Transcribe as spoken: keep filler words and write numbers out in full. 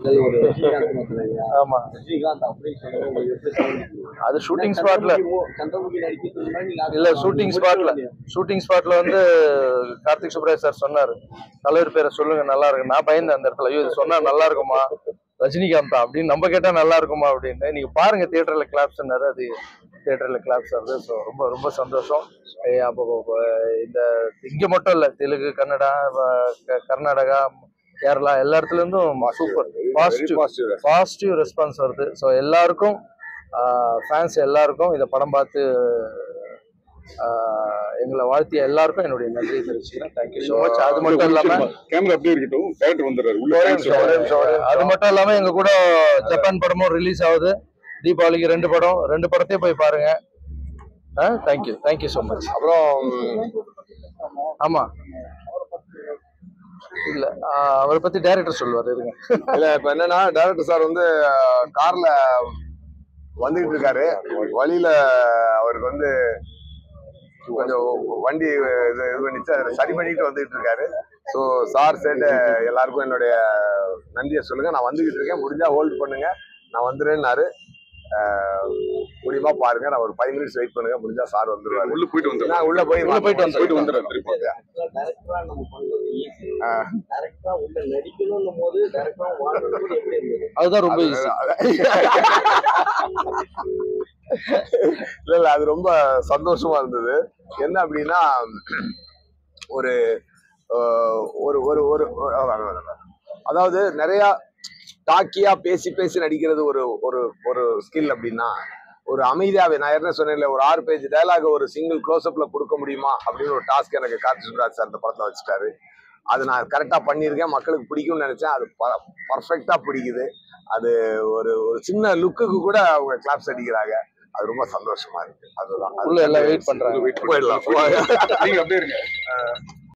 ஆமா அது ஷூட்டிங் ஸ்பாட்ல இல்ல ஷூட்டிங் ஸ்பாட்ல ஷூட்டிங் ஸ்பாட்ல வந்து கார்த்திக் சுப்ராஜ் சார் சொன்னாரு தலைவர் பேரை சொல்லுங்க நல்லா இருக்கு. நான் பயந்தேன் அந்த இடத்துல, ஐயோ இது சொன்னா நல்லா இருக்குமா ரஜினிகாந்தா அப்படின்னு நம்ம கேட்டா நல்லா இருக்குமா அப்படின்னு. நீங்க பாருங்க தியேட்டர்ல கிளாப்ஸ்னாரு, அது தியேட்டர்ல கிளாப்ஸ் வருது. ஸோ ரொம்ப ரொம்ப சந்தோஷம். அப்போ இந்த இங்க மட்டும் இல்ல, தெலுங்கு, கன்னடா, கர்நாடகா, கேரளா எல்லா இடத்துல இருந்தும் சூப்பர் பாசிட்டிவ் பாசிட்டிவ் ரெஸ்பான்ஸ் வருது. ஸோ எல்லாருக்கும் ஃபேன்ஸ் எல்லாருக்கும் இந்த படம் பார்த்து எங்களை வாழ்த்திய எல்லாருக்கும் என்னுடைய நன்றி தெரிவிச்சுக்கிறேன். Thank you so much. அது மட்டும் இல்லாம அது மட்டும் இல்லாம எங்க கூட ஜப்பான் படமும் ரிலீஸ் ஆகுது தீபாவளிக்கு. ரெண்டு படம் ரெண்டு படத்தையும் போய் பாருங்க. Thank you thank you so much. அப்புறம் ஆமா இல்ல அவரை பத்தி டைரக்டர் சொல்லுவாரு இருங்க. இல்ல இப்ப என்னன்னா டைரக்டர் சார் வந்து கார்ல வந்துகிட்டு இருக்காரு. வழியில அவருக்கு வந்து கொஞ்சம் வண்டி இது இது பண்ணிச்சு, அதை சரி பண்ணிட்டு வந்துகிட்டு இருக்காரு. ஸோ சார் சேர்ந்து எல்லாருக்கும் என்னுடைய நன்றியை சொல்லுங்க. நான் வந்துகிட்டு இருக்கேன், முடிஞ்சா ஹோல்ட் பண்ணுங்க, நான் வந்துடுறேன்னாரு. முடியுமா பாருங்க, நான் ஒரு ஃபைவ் மினிட்ஸ் வெயிட் பண்ணுங்க, முடிஞ்சா சார் வந்துருவாரு. உள்ள போயிட்டு வந்து நான் உள்ள போய் உள்ள போயிட்டு வந்து போயிட்டு வந்துடுறேன். அதுதான் ரொம்ப ஈஸி. இல்ல இல்ல அது ரொம்ப சந்தோஷமா இருந்தது. என்ன அப்படின்னா ஒரு ஒரு ஒரு அதாவது நிறைய டாக்கியா பேசி பேசி நடிக்கிறது ஒரு ஒரு ஒரு ஸ்கில் அப்படின்னா, ஒரு அமைதியாவே நான் என்ன சொன்னேன்ல, ஒரு ஆறு பேஜ் டயலாக் ஒரு சிங்கிள் க்ளோஸ்அப்ல கொடுக்க முடியுமா அப்படின்னு ஒரு டாஸ்க் எனக்கு கார்த்திக் சுப்ராஜ் சார் இந்த படத்துல வச்சுட்டாரு. அது நான் கரெக்டா பண்ணியிருக்கேன், மக்களுக்கு பிடிக்கும்னு நினைச்சேன். அது பர்ஃபெக்டா பிடிக்குது. அது ஒரு ஒரு சின்ன லுக்குக்கு கூட அவங்க கிளாப்ஸ் அடிக்கிறாங்க. அது ரொம்ப சந்தோஷமா இருக்கு. அதுதான் எல்லாம் வெயிட் பண்றாங்க. போயிடலாம். நீங்க அப்படியே இருங்க.